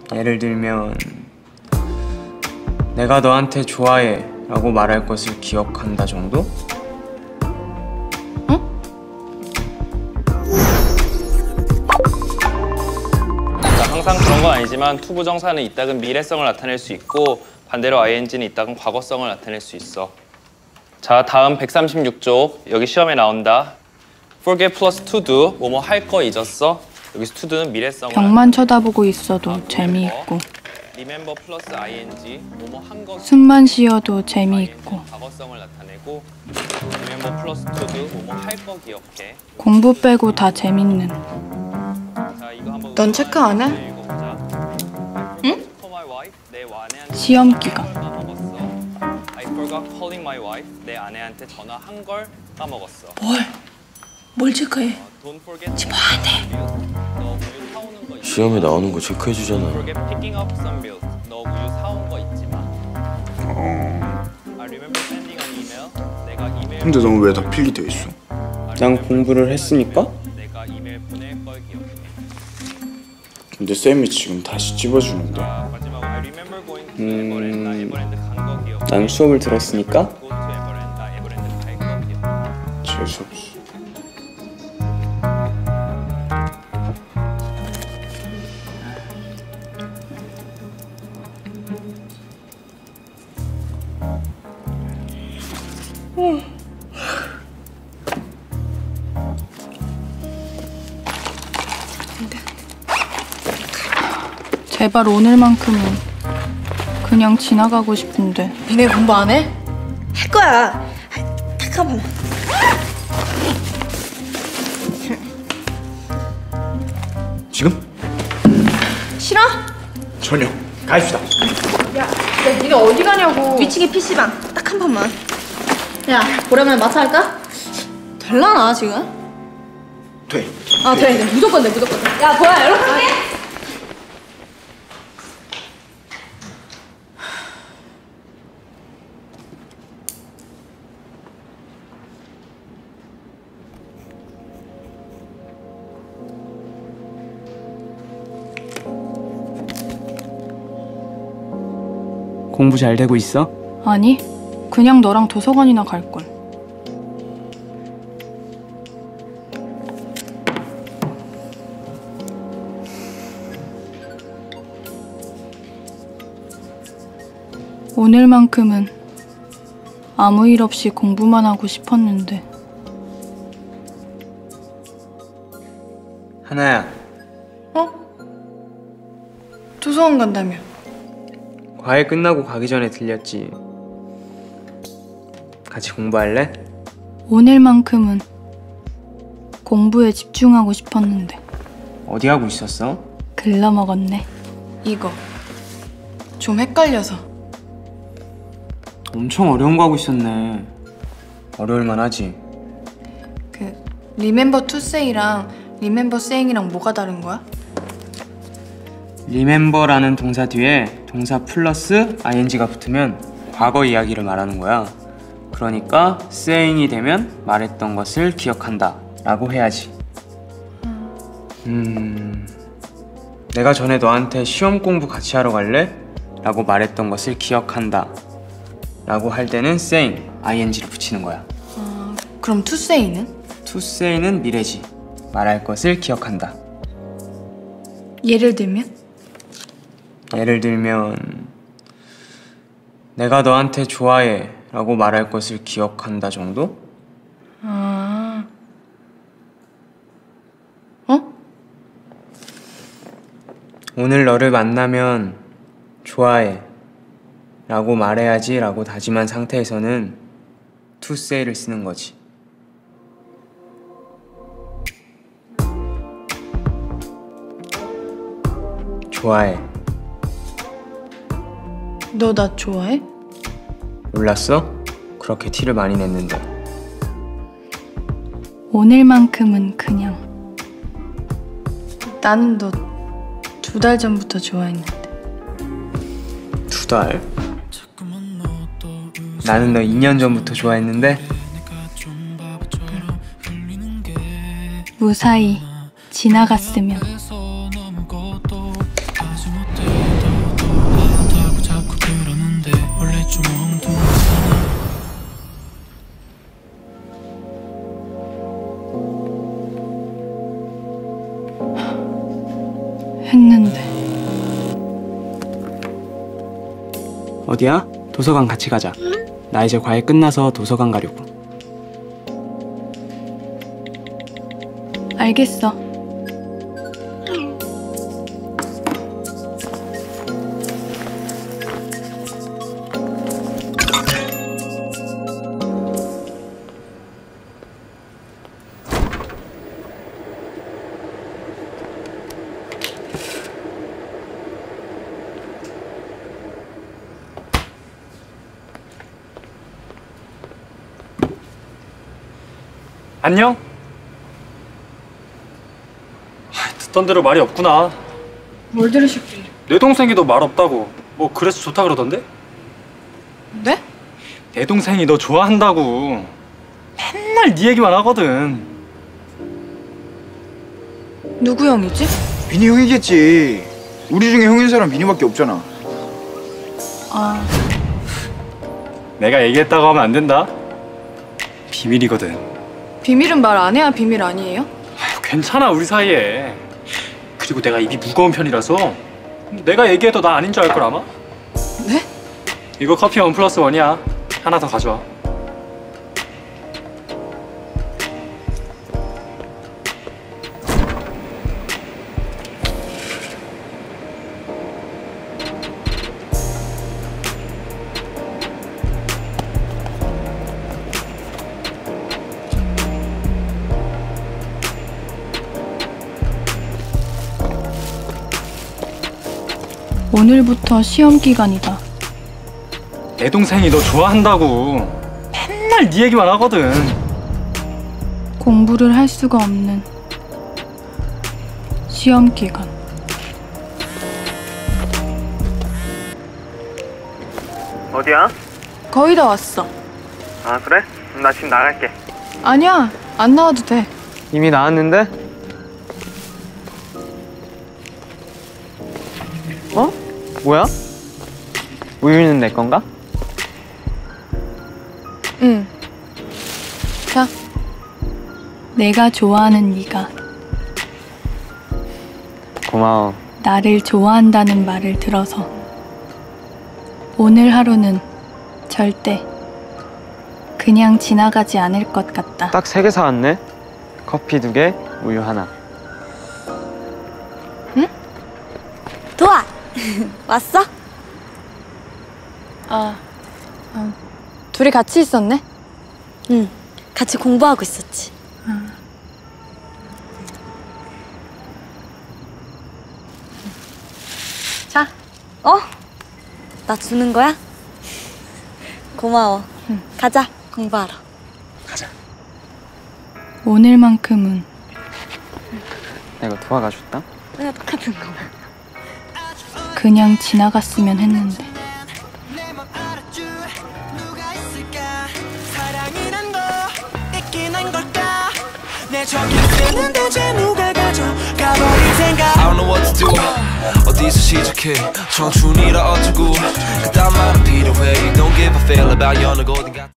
예를 들면 내가 너한테 좋아해 라고 말할 것을 기억한다 정도? 응? 항상 그런 건 아니지만 투부정사는 이따금 미래성을 나타낼 수 있고 반대로 ing는 이따금 과거성을 나타낼 수 있어. 자, 다음 136쪽 여기 시험에 나온다. forget plus to do, 뭐뭐 할 거 잊었어. 여기서 to do는 미래성을 벽만 쳐다보고 있어도 재미있고 remember plus ing, 뭐뭐 한 거 숨만 쉬어도 재미있고 과거성을 나타내고 remember plus to do, 뭐뭐 할 거 기억해. 공부 빼고 다 재밌는. 자, 이거 한번 넌 체크 안 해? 읽어보자. 응? For my wife, 내 아내한테 시험 기간. 까먹었어. I forgot calling my wife, 내 아내한테 전화한 걸 까먹었어. 뭘 체크해? Don't forget. 집 와야 돼. 너 우유 사오는 거 있지? 시험에 나오는 거 체크해주잖아. Forget picking up some milk. 너 우유 사온 거 잊지 마. I remember sending an email. 내가 이메일. 근데 넌 왜 다 필기돼 있어? 난 공부를 했으니까? 내가 이메일 보낼 걸 기억해. 근데 쌤이 지금 다시 찝어주는데. 자, 마지막으로 I remember going to 에버랜드. 나 에버랜드 간 거 기억해. 난 수업을 들었으니까? Go to 에버랜드. 나 에버랜드 갈 거 기억해. 재수없어. 제발 오늘만큼은 그냥 지나가고 싶은데. 니네 공부 안 해? 할 거야. 딱 한 번만. 지금? 싫어? 전혀. 가입시다. 야, 니네 어디 가냐고. 위층에 PC방. 딱 한 번만. 야, 오랜만에 마트 할까? 될라나 지금? 돼. 아, 돼. 무조건 돼, 무조건 돼. 야, 뭐야, 연락할게. 공부 잘 되고 있어? 아니, 그냥 너랑 도서관이나 갈걸. 오늘만큼은 아무 일 없이 공부만 하고 싶었는데. 하나야, 어? 도서관 간다며. 과외 끝나고 가기 전에 들렸지. 같이 공부할래? 오늘만큼은 공부에 집중하고 싶었는데. 어디 하고 있었어? 글러먹었네. 이거. 좀 헷갈려서. 엄청 어려운 거 하고 있었네. 어려울만 하지. 그 remember to say랑 remember saying이랑 뭐가 다른 거야? remember라는 동사 뒤에 동사 플러스 ing가 붙으면 과거 이야기를 말하는 거야. 그러니까 saying이 되면 말했던 것을 기억한다 라고 해야지. 내가 전에 너한테 시험 공부 같이 하러 갈래? 라고 말했던 것을 기억한다 라고 할 때는 saying, ing를 붙이는 거야. 그럼 to say는? to say는 미래지. 말할 것을 기억한다. 예를 들면? 예를 들면 내가 너한테 좋아해 라고 말할 것을 기억한다 정도? 어? 오늘 너를 만나면 좋아해 라고 말해야지 라고 다짐한 상태에서는 to say를 쓰는 거지. 좋아해. 너 나 좋아해? 몰랐어? 그렇게 티를 많이 냈는데. 오늘만큼은 그냥. 나는 너 2달 전부터 좋아했는데. 2달? 나는 너 2년 전부터 좋아했는데. 무사히 지나갔으면. 했는데. 어디야? 도서관 같이 가자. 나 이제 과외 끝나서 도서관 가려고. 알겠어. 안녕? 듣던 대로 말이 없구나. 뭘 들으셨길래? 내 동생이 너 말 없다고. 뭐 그래서 좋다 그러던데? 네? 내 동생이 너 좋아한다고. 맨날 네 얘기만 하거든. 누구 형이지? 민희 형이겠지. 우리 중에 형인 사람 민희밖에 없잖아. 아, 내가 얘기했다고 하면 안 된다. 비밀이거든. 비밀은 말 안 해야 비밀 아니에요? 괜찮아 우리 사이에. 그리고 내가 입이 무거운 편이라서 내가 얘기해도 나 아닌 줄 알 걸 아마? 네? 이거 커피 1+1이야. 하나 더 가져와. 오늘부터 시험 기간이다. 내 동생이 너 좋아한다고. 맨날 네 얘기만 하거든. 공부를 할 수가 없는 시험 기간. 어디야? 거의 다 왔어. 아 그래? 나 지금 나갈게. 아니야, 안 나와도 돼. 이미 나왔는데? 어? 뭐야? 우유는 내 건가? 응. 자. 내가 좋아하는 네가 고마워. 나를 좋아한다는 말을 들어서 오늘 하루는 절대 그냥 지나가지 않을 것 같다. 딱 3개 사왔네. 커피 2개, 우유 하나. 도아! 왔어? 둘이 같이 있었네? 응, 같이 공부하고 있었지. 자. 어? 나 주는 거야? 고마워. 가자, 공부하러. 오늘만큼은 내가 도와가줬다. 내가 똑같은 거. 그냥 지나갔으면 했는데. I don't know what to do. 어디서 시작해 청춘이라 어쩌고 그딴 말은 필요해. You don't give a fail about 연애고 어딘가